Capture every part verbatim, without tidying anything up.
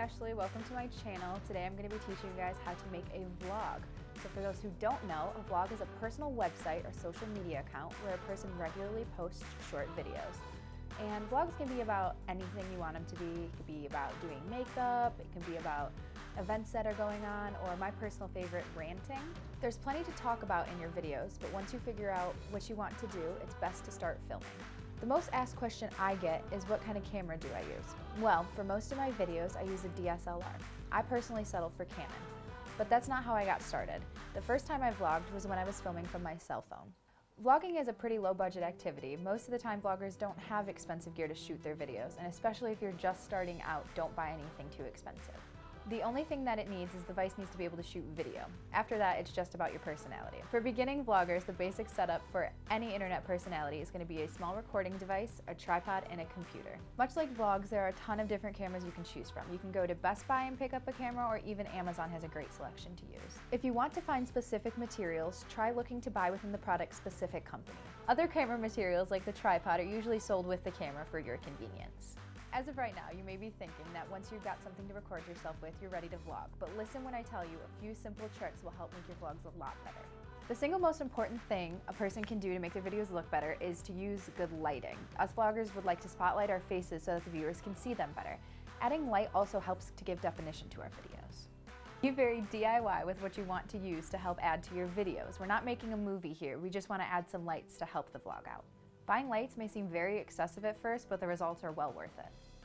Ashley, welcome to my channel. Today I'm going to be teaching you guys how to make a vlog. So for those who don't know, a vlog is a personal website or social media account where a person regularly posts short videos. And vlogs can be about anything you want them to be. It could be about doing makeup, it can be about events that are going on, or my personal favorite, ranting. There's plenty to talk about in your videos, but once you figure out what you want to do, it's best to start filming. The most asked question I get is, what kind of camera do I use? Well, for most of my videos, I use a D S L R. I personally settle for Canon, but that's not how I got started. The first time I vlogged was when I was filming from my cell phone. Vlogging is a pretty low budget activity. Most of the time vloggers don't have expensive gear to shoot their videos, and especially if you're just starting out, don't buy anything too expensive. The only thing that it needs is the device needs to be able to shoot video. After that, it's just about your personality. For beginning vloggers, the basic setup for any internet personality is going to be a small recording device, a tripod, and a computer. Much like vlogs, there are a ton of different cameras you can choose from. You can go to Best Buy and pick up a camera, or even Amazon has a great selection to use. If you want to find specific materials, try looking to buy within the product's specific company. Other camera materials like the tripod are usually sold with the camera for your convenience. As of right now, you may be thinking that once you've got something to record yourself with, you're ready to vlog. But listen when I tell you, a few simple tricks will help make your vlogs a lot better. The single most important thing a person can do to make their videos look better is to use good lighting. Us vloggers would like to spotlight our faces so that the viewers can see them better. Adding light also helps to give definition to our videos. Be very D I Y with what you want to use to help add to your videos. We're not making a movie here, we just want to add some lights to help the vlog out. Buying lights may seem very excessive at first, but the results are well worth it.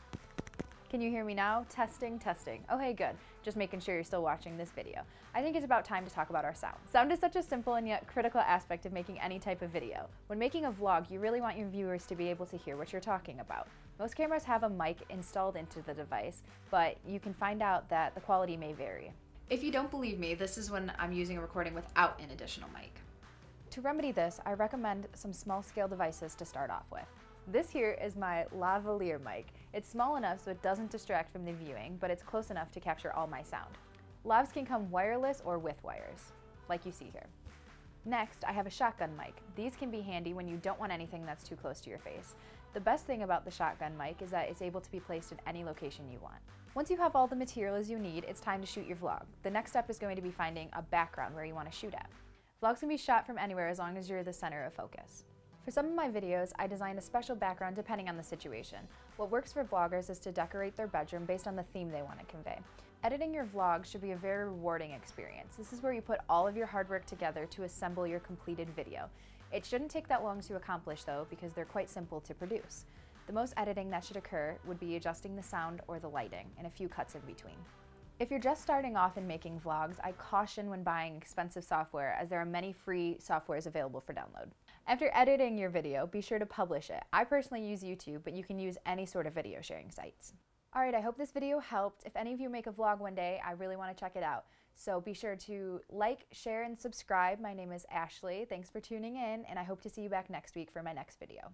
Can you hear me now? Testing, testing. Oh hey, good. Just making sure you're still watching this video. I think it's about time to talk about our sound. Sound is such a simple and yet critical aspect of making any type of video. When making a vlog, you really want your viewers to be able to hear what you're talking about. Most cameras have a mic installed into the device, but you can find out that the quality may vary. If you don't believe me, this is when I'm using a recording without an additional mic. To remedy this, I recommend some small scale devices to start off with. This here is my lavalier mic. It's small enough so it doesn't distract from the viewing, but it's close enough to capture all my sound. Lavs can come wireless or with wires, like you see here. Next, I have a shotgun mic. These can be handy when you don't want anything that's too close to your face. The best thing about the shotgun mic is that it's able to be placed in any location you want. Once you have all the materials you need, it's time to shoot your vlog. The next step is going to be finding a background where you want to shoot at. Vlogs can be shot from anywhere as long as you're the center of focus. For some of my videos, I designed a special background depending on the situation. What works for vloggers is to decorate their bedroom based on the theme they want to convey. Editing your vlog should be a very rewarding experience. This is where you put all of your hard work together to assemble your completed video. It shouldn't take that long to accomplish though, because they're quite simple to produce. The most editing that should occur would be adjusting the sound or the lighting, and a few cuts in between. If you're just starting off in making vlogs, I caution when buying expensive software, as there are many free softwares available for download. After editing your video, be sure to publish it. I personally use YouTube, but you can use any sort of video sharing sites. Alright, I hope this video helped. If any of you make a vlog one day, I really want to check it out. So be sure to like, share, and subscribe. My name is Ashley. Thanks for tuning in, and I hope to see you back next week for my next video.